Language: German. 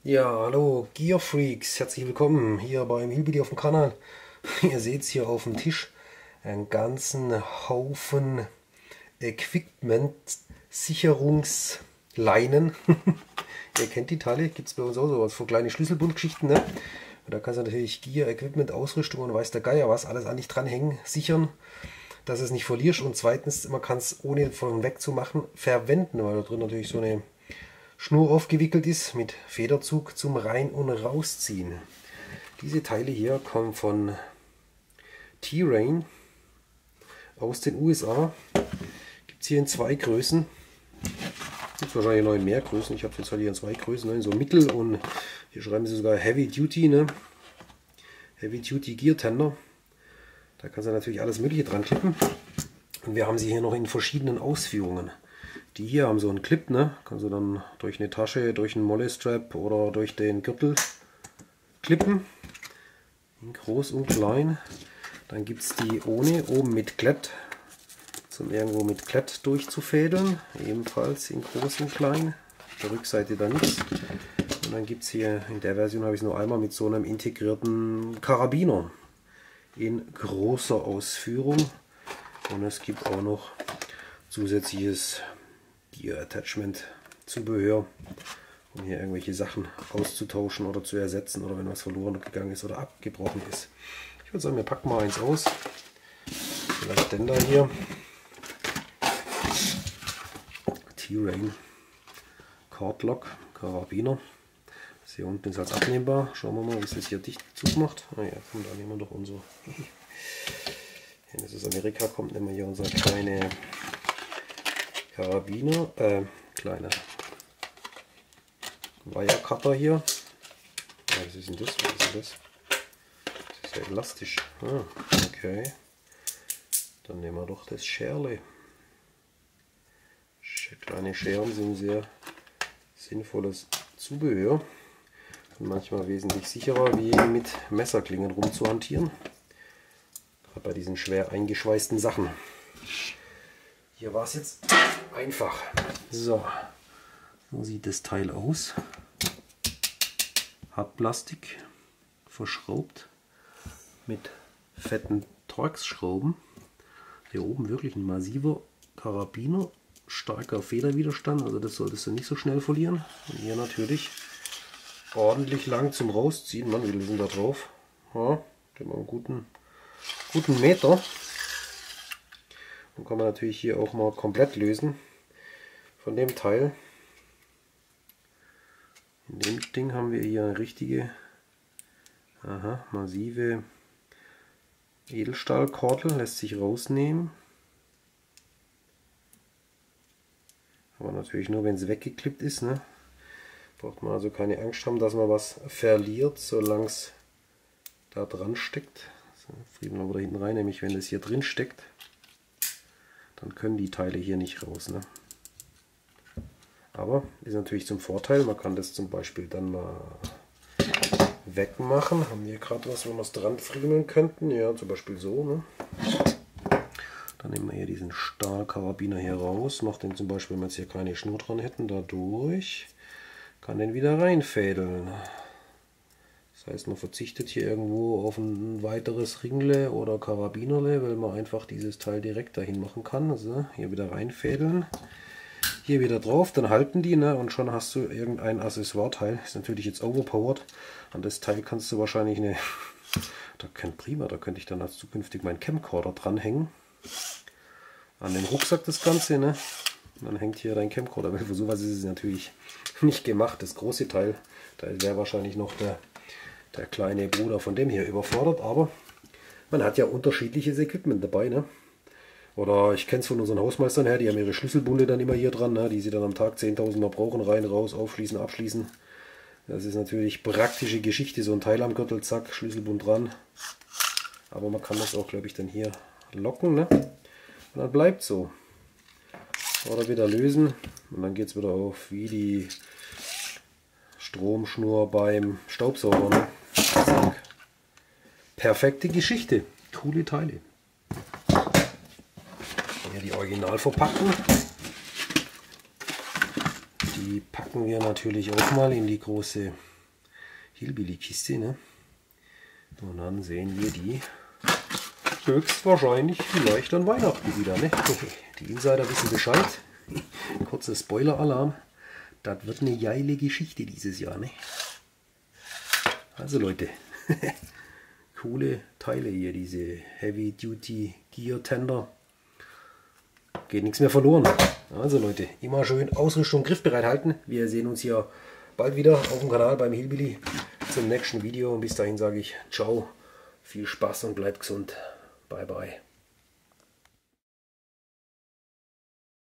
Ja, hallo Gear Freaks, herzlich willkommen hier beim Hillbilly auf dem Kanal. Ihr seht hier auf dem Tisch einen ganzen Haufen Equipment, Sicherungsleinen. Ihr kennt die Teile, gibt es bei uns auch sowas für kleine Schlüsselbundgeschichten. Ne? Und da kannst du natürlich Gear, Equipment, Ausrüstung und weiß der Geier was, alles an dich dranhängen, sichern, dass es nicht verlierst. Und zweitens, man kann es ohne von weg zu machen verwenden, weil da drin natürlich so eine Schnur aufgewickelt ist mit Federzug zum Rein- und Rausziehen. Diese Teile hier kommen von T-Rain aus den USA. Gibt es hier in zwei Größen. Gibt es wahrscheinlich noch in mehr Größen. Ich habe jetzt halt hier in zwei Größen, ne? So Mittel und hier schreiben sie sogar Heavy Duty, ne? Heavy Duty Gear Tender. Da kannst du natürlich alles Mögliche dran klippen. Und wir haben sie hier noch in verschiedenen Ausführungen. Die hier haben so einen Clip, ne? Kannst du dann durch eine Tasche, durch einen Mollestrap oder durch den Gürtel klippen. In groß und klein. Dann gibt es die ohne, oben mit Klett, zum irgendwo mit Klett durchzufädeln. Ebenfalls in groß und klein. Auf der Rückseite dann nichts. Und dann gibt es hier, in der Version habe ich es nur einmal mit so einem integrierten Karabiner. In großer Ausführung. Und es gibt auch noch zusätzliches Gear Attachment Zubehör, um hier irgendwelche Sachen auszutauschen oder zu ersetzen oder wenn was verloren gegangen ist oder abgebrochen ist. Ich würde sagen, wir packen mal eins aus. Vielleicht den da hier. T-Rain Cordlock Karabiner. Das hier unten ist als abnehmbar. Schauen wir mal, wie es das hier dicht zugemacht. Ah ja, komm, da nehmen wir doch unser. Wenn es aus Amerika kommt, nehmen wir hier unser kleine Karabiner, kleine Wirecutter hier. Was ist denn das? Was ist denn das? Das ist ja elastisch. Ah, okay. Dann nehmen wir doch das Scherle. Kleine Scheren sind sehr sinnvolles Zubehör und manchmal wesentlich sicherer wie mit Messerklingen rumzuhantieren. Gerade bei diesen schwer eingeschweißten Sachen. Hier war es jetzt einfach. So sieht das Teil aus. Hartplastik, verschraubt mit fetten Torx-Schrauben. Hier oben wirklich ein massiver Karabiner, starker Federwiderstand, also das solltest du nicht so schnell verlieren. Und hier natürlich ordentlich lang zum Rausziehen. Mann, wie viel sind da drauf? Ja, den mal einen guten Meter. Dann kann man natürlich hier auch mal komplett lösen von dem Teil. In dem Ding haben wir hier eine richtige massive Edelstahlkordel, lässt sich rausnehmen. Aber natürlich nur, wenn es weggeklippt ist. Ne? Braucht man also keine Angst haben, dass man was verliert, solange es da dran steckt. So, frieren wir wieder hinten rein, nämlich wenn es hier drin steckt, dann können die Teile hier nicht raus. Ne? Aber ist natürlich zum Vorteil, man kann das zum Beispiel dann mal wegmachen. Haben wir gerade was, wo wir es dran friemeln könnten? Ja, zum Beispiel so. Ne? Dann nehmen wir hier diesen Stahlkarabiner hier raus, macht den zum Beispiel, wenn wir jetzt hier keine Schnur dran hätten, da durch, kann den wieder reinfädeln. Das heißt, man verzichtet hier irgendwo auf ein weiteres Ringle oder Karabinerle, weil man einfach dieses Teil direkt dahin machen kann. Also hier wieder reinfädeln, hier wieder drauf, dann halten die, ne? Und schon hast du irgendein Accessoire-Teil. Ist natürlich jetzt overpowered. An das Teil kannst du wahrscheinlich eine, da könnte ich dann als zukünftig meinen Camcorder dranhängen. An den Rucksack das Ganze, ne? Und dann hängt hier dein Camcorder, weil für sowas ist es natürlich nicht gemacht. Das große Teil, da wäre wahrscheinlich noch der kleine Bruder von dem hier überfordert, aber man hat ja unterschiedliches Equipment dabei, ne? Oder ich kenne es von unseren Hausmeistern her, die haben ihre Schlüsselbunde dann immer hier dran, ne? Die sie dann am Tag 10.000 Mal brauchen, rein, raus, aufschließen, abschließen. Das ist natürlich praktische Geschichte, so ein Teil am Gürtel, zack, Schlüsselbund dran. Aber man kann das auch, glaube ich, dann hier locken, ne? Und dann bleibt so. Oder wieder lösen und dann geht es wieder auf wie die Stromschnur beim Staubsauger. Ne? Zack. Perfekte Geschichte. Coole Teile. Hier die Originalverpackung. Die packen wir natürlich auch mal in die große Hillbilly-Kiste, ne? Und dann sehen wir die höchstwahrscheinlich vielleicht an Weihnachten wieder, ne? Die Insider wissen Bescheid. Kurzer Spoiler-Alarm. Das wird eine geile Geschichte dieses Jahr, ne? Also Leute, coole Teile hier, diese Heavy Duty Gear Tender. Geht nichts mehr verloren. Also Leute, immer schön Ausrüstung griffbereit halten. Wir sehen uns hier bald wieder auf dem Kanal beim Hillbilly zum nächsten Video. Und bis dahin sage ich ciao, viel Spaß und bleibt gesund. Bye bye.